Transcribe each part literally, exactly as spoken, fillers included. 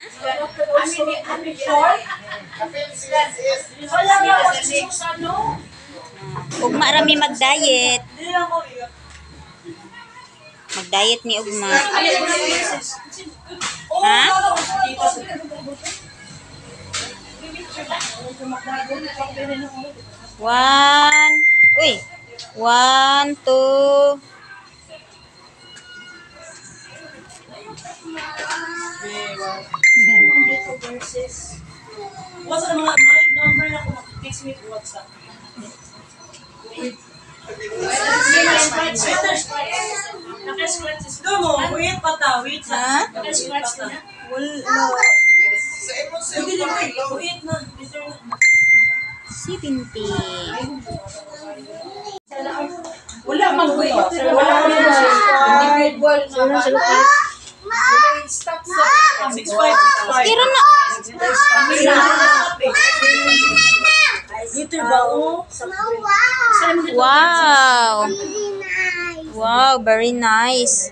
Ugma rami mag-diet. Mag-diet ni Ugma. Ha? One. Uy. One, two. What's the mga number na kung makikix me for WhatsApp? Naka-scratches. Doon mo, wait pa ta, wait sa. Naka-scratch na. Wala. Hindi na, wait na. seventy. Wala man, wait. Wala man. Individual na. Stop sa six five six five. Kira na. Liter ba o? Wow. Wow, very nice.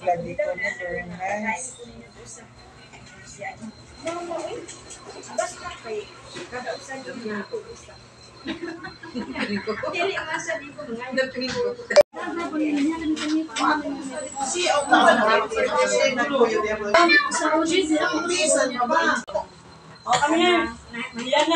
Oh, kami na. Diana,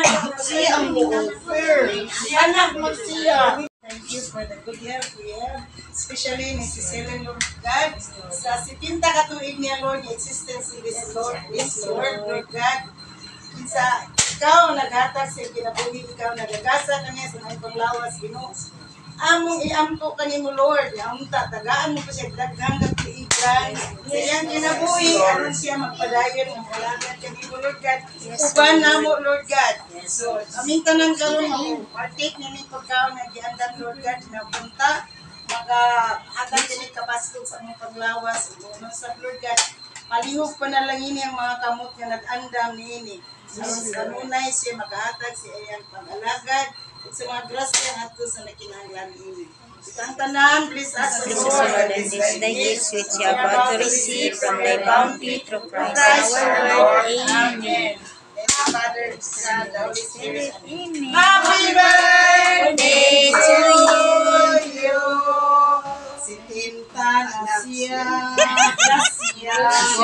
Diana, magsiya. Thank you for the good health we have, especially Missus Helen, Lord God. Sa sipinta katuig niya, Lord, the existence in this Lord, this Lord, Lord God. Sa ikaw naghatag sa kinabuhi, ikaw nagagasa kami sa mga panglawas, Ginoo. Among iampo kanimo, Lord, among tatagaan mo pa siya daghang katuigan. Sa iyang kinabuhi, aron siya magpadayon ng kalagat kanimo, Lord God. Uban namo, Lord God. So, aming tanan karon mo, partake nini pagkaon nga giandam, Lord God, na punta maka-hatag din kapasok sa mga panglawas, uno sa Lord God. Palihog pa na lang ini ang mga kamot nga nag-andam niini. Aron sa kanunay siya makahatag sa iyang pag-alagad. At sa mga grasya nato sa nakinahanglan ini. Itang tanan, bless us, Lord. And this day is which you are about to receive from thy bounty through Christ our Lord. Amen. Father, Son, the Holy Spirit. Amen. Happy birthday to you. Si Tinta na siya. Grasya.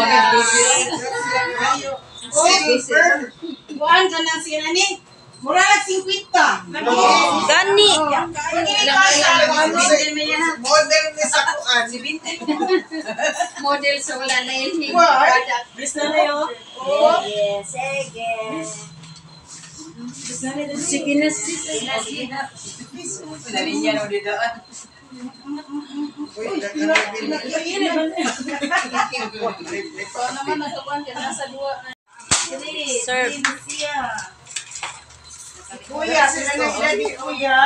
Grasya. Buwan ka na siya na ni. Mura lang fifty. Gani. Model ni sa kuan. Model sa wala na yun. Bless na na yun. Sige. Sige na, sige na, sige na. Pinalin niya na ulit doon. So naman natukuan ka nasa duwa. Serve. Kuya, sila na sila ni Kuya.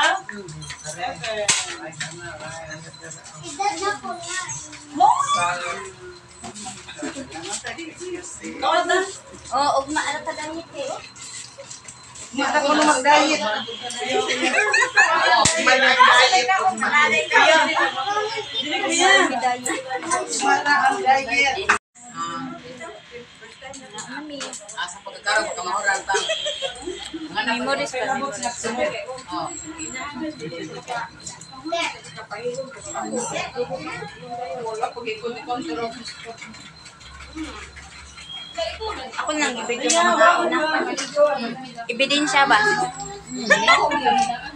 Kawat na. Oh, ugma ara ta damit eh. Mata ko na mag-diet. Mag-diet. Dili kuya. Mata ang diet. Asa pagkakaroon, kamahoran pa. Memories pa. Oh. Wala pag ikon-kontrol. Ako nang ibigay mo na. Ebidensya ba?